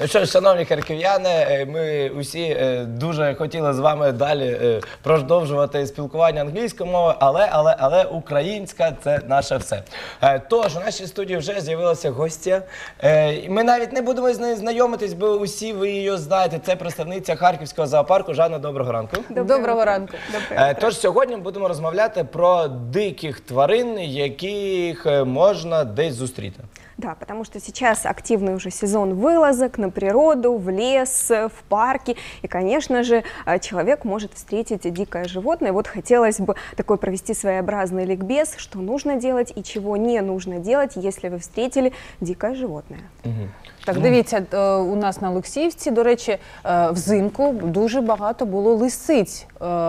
Ну що ж, шановні харків'яни, ми усі дуже хотіли з вами далі продовжувати спілкування англійською мовою, але українська – це наше все. Тож, у нашій студії вже з'явилася гостя. Ми навіть не будемо з нею знайомитись, бо усі ви її знаєте. Це представниця Харківського зоопарку. Жанна, доброго ранку. Доброго ранку. Тож, сьогодні ми будемо розмовляти про диких тварин, яких можна десь зустріти. Да, потому что сейчас активный уже сезон вылазок на природу, в лес, в парки. И, конечно же, человек может встретить дикое животное. Вот хотелось бы такой провести своеобразный ликбез, что нужно делать и чего не нужно делать, если вы встретили дикое животное. Так, дивіться, у нас на Олексіївці, до речі, взимку дуже багато було лисиць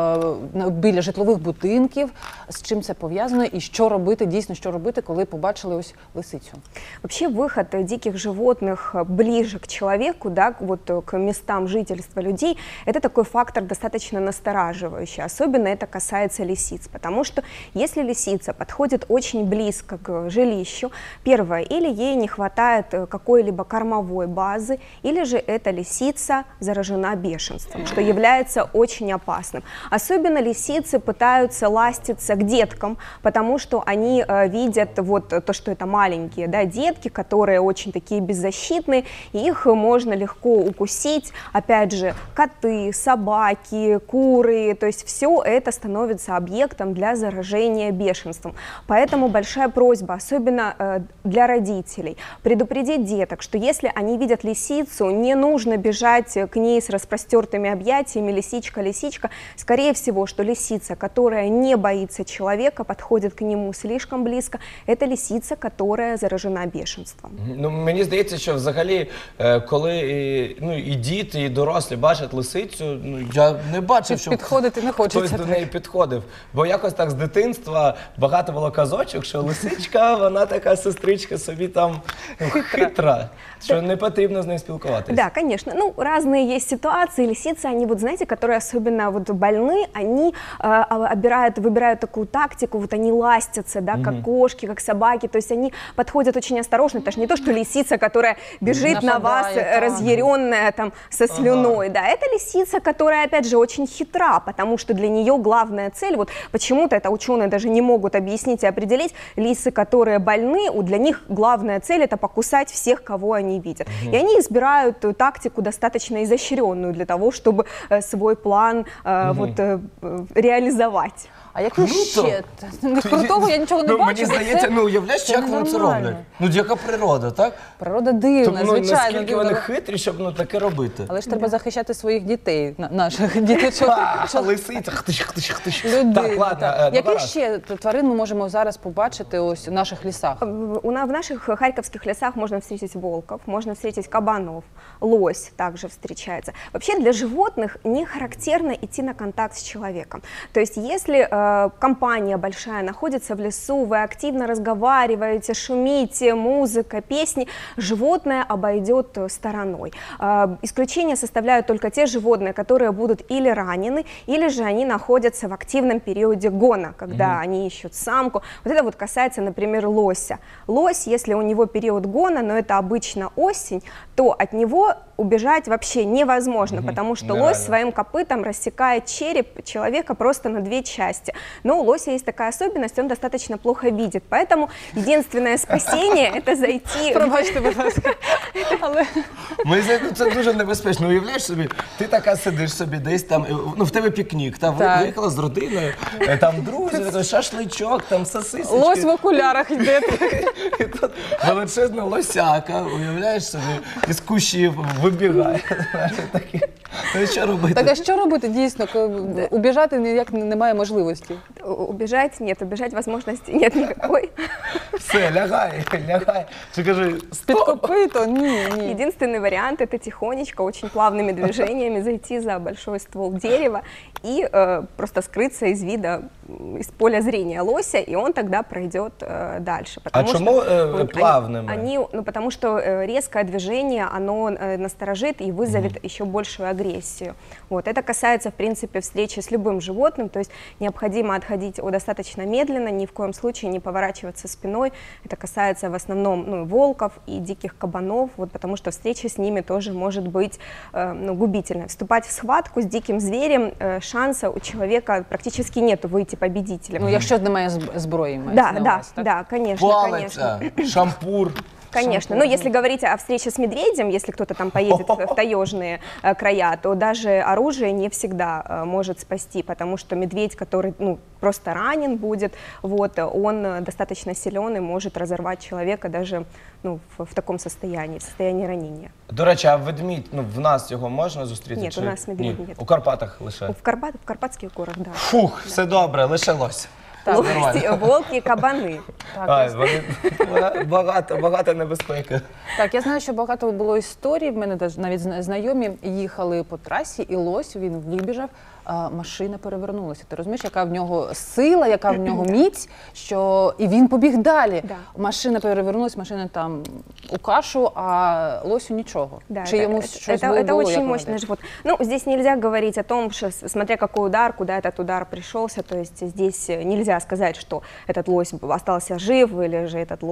біля житлових будинків. З чим це пов'язано і що робити, дійсно, що робити, коли побачили ось лисицю? Вообще выход диких животных ближе к человеку, да, вот к местам жительства людей, это такой фактор достаточно настораживающий. Особенно это касается лисиц, потому что если лисица подходит очень близко к жилищу, первое, или ей не хватает какой-либо кормовой базы, или же эта лисица заражена бешенством, что является очень опасным. Особенно лисицы пытаются ластиться к деткам, потому что они видят вот то, что это маленькие, да, детки, которые очень такие беззащитные, и их можно легко укусить. Опять же, коты, собаки, куры, то есть все это становится объектом для заражения бешенством. Поэтому большая просьба, особенно для родителей, предупредить деток, что если они видят лисицу, не нужно бежать к ней с распростертыми объятиями, лисичка, лисичка. Скорее всего, что лисица, которая не боится человека, подходит к нему слишком близко, это лисица, которая заражена бешенством. Ну, мені здається, що взагалі, коли і діти, і дорослі бачать лисицю, я не бачив, що Підходити не хочеться. хтось до неї підходив. Бо якось так з дитинства багато було казочок, що лисичка, вона така сестричка собі там хитра, що не потрібно з нею спілкуватися. Да, конечно. Ну, разные есть ситуации. Лисицы, они вот, знаете, которые особенно вот больны, они выбирают такую тактику, вот они ластятся, да, как кошки, как собаки, то есть они подходят очень осторожно. Это же не то, что лисица, которая бежит на вас, разъяренная там со слюной, да, это лисица, которая, опять же, очень хитра, потому что для нее главная цель, вот почему-то это ученые даже не могут объяснить и определить, лисы, которые больны, для них главная цель это покусать всех, кого они видят. И они избирают тактику достаточно изощренную для того, чтобы свой план реализовать. А як ви ще? Крутого я нічого не бачу. Мені здається, уявляєш, як вони це роблять? Ну, яка природа, так? Природа дивна, звичайно. Наскільки вони хитрі, щоб таке робити? Але ж треба захищати своїх дітей, наших діточок. Лисиця, Так, ладно. Яких ще тварин ми можемо зараз побачити ось в наших лісах? В наших харьковских лесах можно встретить волков, можно встретить кабанов, лось также встречается. Вообще для животных не характерно идти на контакт с человеком. То есть если компания большая находится в лесу, вы активно разговариваете, шумите, музыка, песни, животное обойдет стороной. Исключение составляют только те животные, которые будут или ранены, или же они находятся в активном периоде гона, когда они ищут самку. Вот это вот касается, например, лося. Лось, если у него период гона, но это обычно осень, то от него убежать вообще невозможно, потому что лось своим копытом рассекает череп человека просто на две части. Но у лося есть такая особенность, он достаточно плохо видит, поэтому единственное спасение – это зайти… Пробачте, будь ласка. Це дуже небезпечно. Уявляєш собі, ти така сидиш собі десь там, в тебе пікнік, виїхала з родиною, там друзі, шашличок, там сосисочки. Лось в окулярах йде. І тут величезна лосяка, уявляєш собі, із кущів вибігає. Ну, що робити? Так, а що робити дійсно? Убіжати ніяк немає можливості. Убежать нет, убежать возможности нет никакой. Все, лягай. Чи кажи, стоп. Під копито? Ні. Единственный вариант – это тихонечко, очень плавными движениями зайти за большой ствол дерева и просто скрыться из вида из поля зрения лося, и он тогда пройдет дальше. А чему плавными? Потому что резкое движение, оно насторожит и вызовет еще большую агрессию. Вот. Это касается, в принципе, встречи с любым животным, то есть необходимо отходить достаточно медленно, ни в коем случае не поворачиваться спиной. Это касается в основном волков и диких кабанов, вот, потому что встреча с ними тоже может быть губительной. Вступать в схватку с диким зверем шанса у человека практически нет выйти победителем. Ну, якщо немає зброї, Да, конечно, Палець, конечно. шампур. Конечно, но если говорить о встрече с медведем, если кто-то там поедет в таежные края, то даже оружие не всегда может спасти, потому что медведь, который просто ранен будет, вот, он достаточно силен и может разорвать человека даже в таком состоянии, в состоянии ранения. До речі, а ведмідь, в нас його можна зустріти? Ні, у нас медведя нет. У Карпатах лише? В Карпатских горах, да. Фух, все добре, лише лось. Лоси, волки, кабани. Багато небезпеки. Так, я знаю, що багато було історій, в мене навіть знайомі їхали по трасі, і лось, він вибіжав, машина перевернулася. Ти розумієш, яка в нього сила, яка в нього міць, що і він побіг далі. Да. Машина перевернулася, машина там у кашу, а лосю нічого. Да, Чи йому щось это було, очень як мощный живот. Здесь нельзя говорить о том, что, смотря какой удар, куда этот удар пришелся, то есть здесь нельзя сказать, что этот лось остался жив или же этот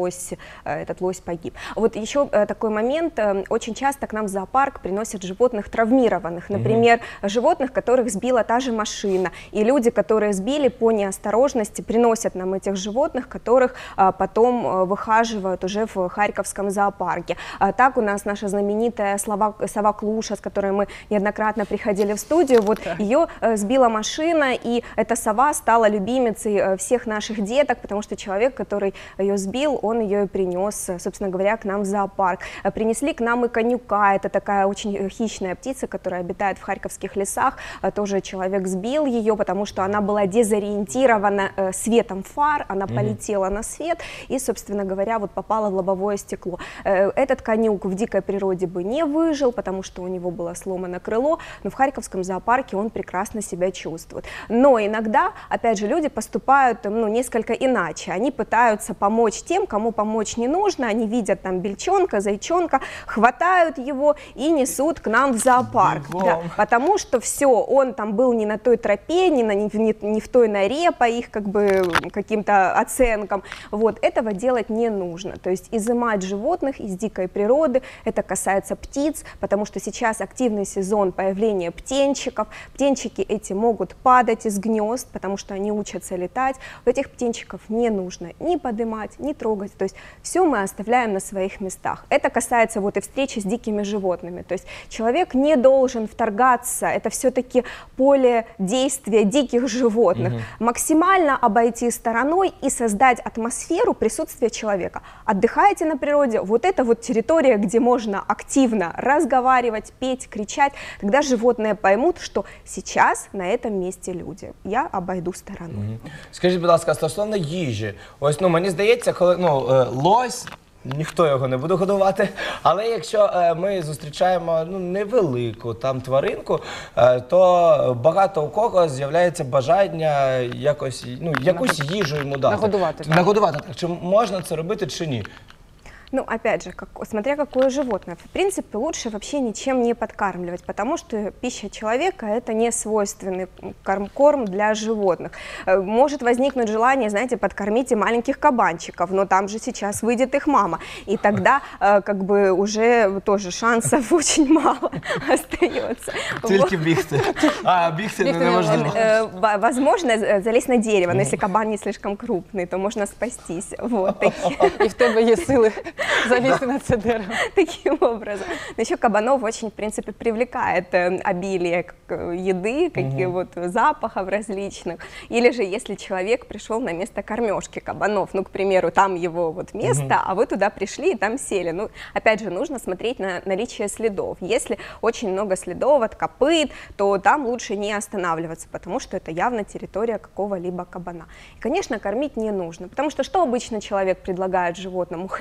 лось погиб. Вот еще такой момент, очень часто к нам в зоопарк приносят животных травмированных, например, животных, которых сбила та же машина, и люди, которые сбили по неосторожности, приносят нам этих животных, которых потом выхаживают уже в Харьковском зоопарке. Так у нас наша знаменитая сова Клуша, с которой мы неоднократно приходили в студию, вот ее сбила машина, и эта сова стала любимицей всех наших деток, потому что человек, который ее сбил, он ее и принес, собственно говоря, к нам в зоопарк. Принесли к нам и конюка, это такая очень хищная птица, которая обитает в харьковских лесах, тоже человек сбил ее, потому что она была дезориентирована светом фар, она полетела на свет и, собственно говоря, вот попала в лобовое стекло. Этот конюк в дикой природе бы не выжил, потому что у него было сломано крыло, но в Харьковском зоопарке он прекрасно себя чувствует. Но иногда, опять же, люди поступают несколько иначе. Они пытаются помочь тем, кому помочь не нужно, они видят там бельчонка, зайчонка, хватают его и несут к нам в зоопарк. Да, потому что все, он там был не на той тропе, не в той норе по их каким-то оценкам. Вот, этого делать не нужно. То есть изымать животных из дикой природы, это касается птиц, потому что сейчас активный сезон появления птенчиков. Птенчики эти могут падать из гнезд, потому что они учатся летать. Этих птенчиков не нужно ни поднимать, ни трогать. То есть все мы оставляем на своих местах. Это касается вот и встречи с дикими животными. То есть человек не должен вторгаться, это все-таки поле действия диких животных. Максимально обойти стороной и создать атмосферу присутствия человека. Отдыхаете на природе, вот это вот территория, где можно активно разговаривать, петь, кричать, тогда животные поймут, что сейчас на этом месте люди. Я обойду стороной. Скажіть, будь ласка, стосовно їжі. Ось, мені здається, коли лось, ніхто його не буде годувати, але якщо ми зустрічаємо невелику там тваринку, то багато у кого з'являється бажання якось, якусь їжу йому дати. Нагодувати. Нагодувати, так. Чи можна це робити, чи ні? Опять же, смотря какое животное. В принципе, лучше вообще ничем не подкармливать, потому что пища человека – это не свойственный корм для животных. Может возникнуть желание, знаете, подкормить и маленьких кабанчиков, но там же сейчас выйдет их мама, и тогда уже тоже шансов очень мало остается. Тільки бігти. А, бігти неможливо. Возможно, залезть на дерево, но если кабан не слишком крупный, то можно спастись. И в тебе есть силы залезть на это дерево. Таким образом. Но еще кабанов очень, в принципе, привлекает обилие еды, запахов различных. Или же, если человек пришел на место кормежки кабанов, к примеру, там его место, а вы туда пришли и там сели. Опять же, нужно смотреть на наличие следов. Если очень много следов от копыт, то там лучше не останавливаться, потому что это явно территория какого-либо кабана. И, конечно, кормить не нужно, потому что обычно человек предлагает животному? Хлеб.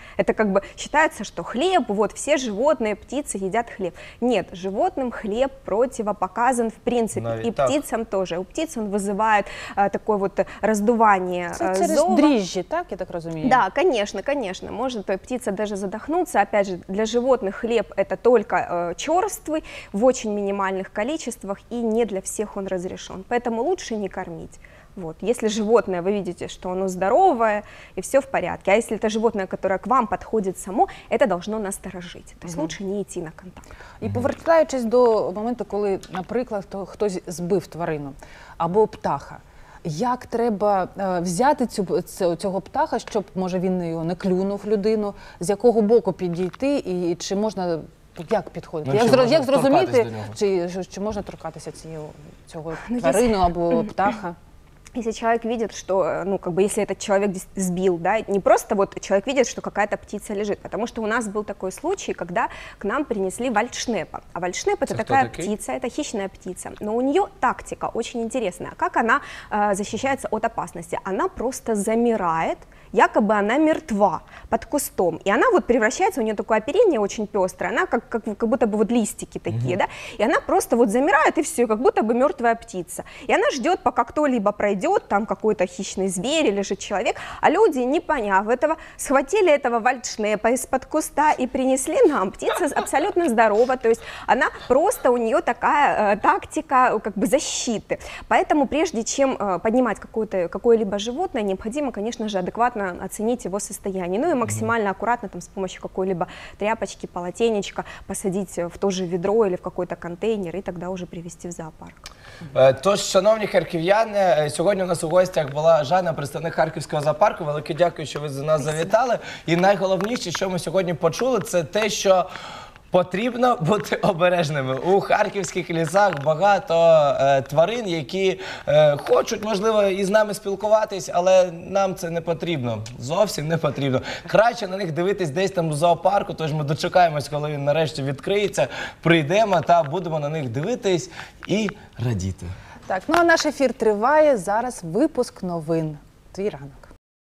Это как бы считается, что хлеб, вот все животные, птицы едят хлеб. Нет, животным хлеб противопоказан в принципе, Навіть и так. птицам тоже. У птиц он вызывает такое вот раздувание Це через зова. дріжджі, так, я так розумію? Да, конечно, конечно. Может птица даже задохнуться. Опять же, для животных хлеб это только черствый, в очень минимальных количествах, и не для всех он разрешен. Поэтому лучше не кормить. Вот. Если животное, вы видите, что оно здоровое, и все в порядке. А если это животное, которое к вам подходит само, это должно насторожить. То есть лучше не идти на контакт. І повертаючись до моменту, коли, наприклад, хтось збив тварину або птаха, як треба взяти цього птаха, щоб, може, він його не клюнув людину, з якого боку підійти і чи можна, як підходити? Ну, Як, чи можна як зрозуміти, торкатись до чи можна торкатися цього Ну, тварину або птаха? Если человек видит, что, ну, как бы, если этот человек сбил, да, не просто вот человек видит, что какая-то птица лежит, потому что у нас был такой случай, когда к нам принесли вальдшнепа. А вальдшнеп — это такая птица, это хищная птица, но у нее тактика очень интересная. Как она защищается от опасности? Она просто замирает, якобы она мертва под кустом, и она вот превращается, у нее такое оперение очень пестрое, она как будто бы вот листики такие, да, и она просто вот замирает, и все, как будто бы мертвая птица. И она ждет, пока кто-либо пройдет, там какой-то хищный зверь или же человек, а люди, не поняв этого, схватили этого вальдшнепа из-под куста и принесли нам. Птица абсолютно здорова, то есть она просто, у нее такая тактика как бы защиты. Поэтому прежде чем поднимать какое-либо животное, необходимо, конечно же, адекватно оценить его состояние. Ну и максимально аккуратно там, с помощью какой-либо тряпочки, полотенечка посадить в то же ведро или в какой-то контейнер и тогда уже привезти в зоопарк. Тож, шановні харків'яни, сьогодні у нас у гостях була Жанна, представник Харківського зоопарку. Велике дякую, що ви до нас завітали. І найголовніше, що ми сьогодні почули, це те, що потрібно бути обережними. У харківських лісах багато тварин, які хочуть, можливо, із нами спілкуватись, але нам це не потрібно. Зовсім не потрібно. Краще на них дивитись десь там у зоопарку, тож ми дочекаємось, коли він нарешті відкриється, прийдемо та будемо на них дивитись і радіти. Так, ну а наш ефір триває. Зараз випуск новин. Твій ранок.